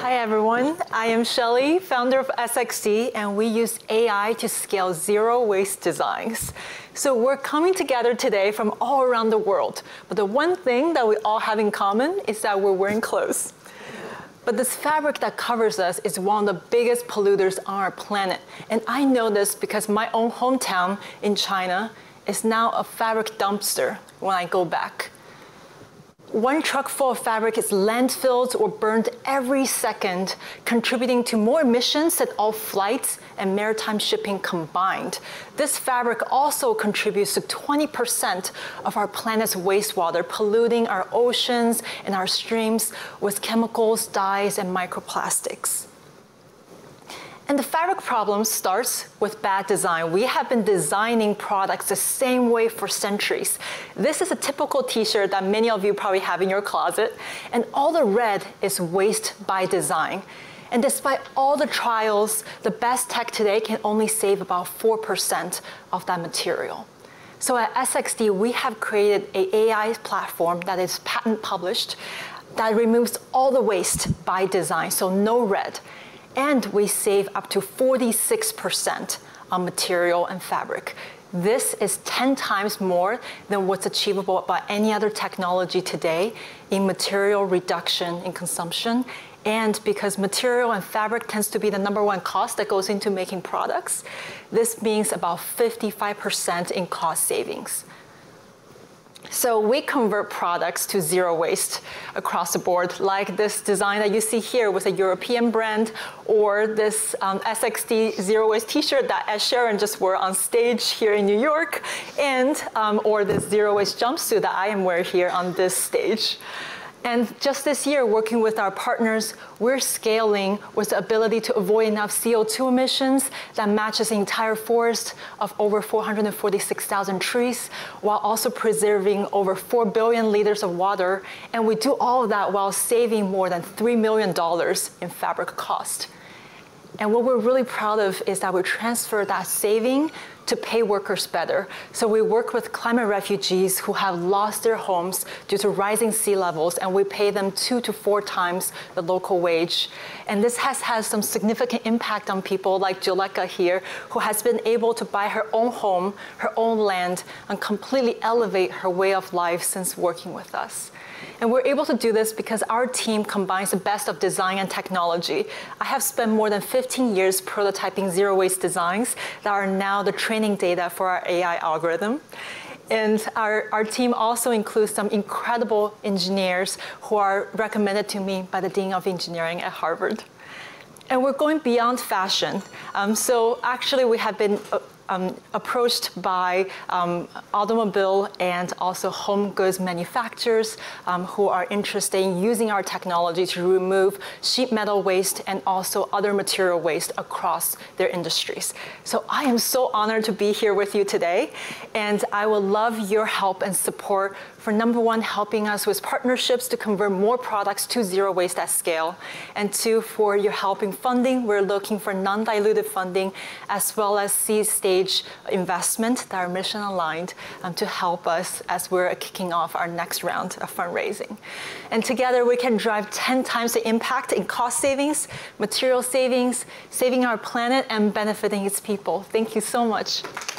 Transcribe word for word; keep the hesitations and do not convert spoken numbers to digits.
Hi everyone, I am Shelly, founder of S X D, and we use A I to scale zero waste designs. So we're coming together today from all around the world, but the one thing that we all have in common is that we're wearing clothes. But this fabric that covers us is one of the biggest polluters on our planet. And I know this because my own hometown in China is now a fabric dumpster when I go back. One truck full of fabric is landfilled or burned every second, contributing to more emissions than all flights and maritime shipping combined. This fabric also contributes to twenty percent of our planet's wastewater, polluting our oceans and our streams with chemicals, dyes, and microplastics. And the fabric problem starts with bad design. We have been designing products the same way for centuries. This is a typical t-shirt that many of you probably have in your closet, and all the red is waste by design. And despite all the trials, the best tech today can only save about four percent of that material. So at S X D, we have created an A I platform that is patent published that removes all the waste by design, so no red. And we save up to forty-six percent on material and fabric. This is ten times more than what's achievable by any other technology today in material reduction in consumption. And because material and fabric tends to be the number one cost that goes into making products, this means about fifty-five percent in cost savings. So we convert products to zero waste across the board, like this design that you see here with a European brand, or this um, S X D zero waste t-shirt that Ed Sheeran just wore on stage here in New York, and um, or this zero waste jumpsuit that I am wearing here on this stage. And just this year, working with our partners, we're scaling with the ability to avoid enough C O two emissions that matches the entire forest of over four hundred forty-six thousand trees, while also preserving over four billion liters of water. And we do all of that while saving more than three million dollars in fabric cost. And what we're really proud of is that we transfer that saving to pay workers better. So we work with climate refugees who have lost their homes due to rising sea levels, and we pay them two to four times the local wage. And this has had some significant impact on people like Juleka here, who has been able to buy her own home, her own land, and completely elevate her way of life since working with us. And we're able to do this because our team combines the best of design and technology. I have spent more than fifteen years prototyping zero waste designs that are now the training data for our A I algorithm. And our, our team also includes some incredible engineers who are recommended to me by the Dean of Engineering at Harvard. And we're going beyond fashion. Um, so actually we have been uh, Um, approached by um, automobile and also home goods manufacturers um, who are interested in using our technology to remove sheet metal waste and also other material waste across their industries. So I am so honored to be here with you today, and I would love your help and support for, number one, helping us with partnerships to convert more products to zero waste at scale, and two, for your help in funding. We're looking for non-dilutive funding as well as seed stage investment that are mission aligned um, to help us as we're kicking off our next round of fundraising. And together we can drive ten times the impact in cost savings, material savings, saving our planet, and benefiting its people. Thank you so much.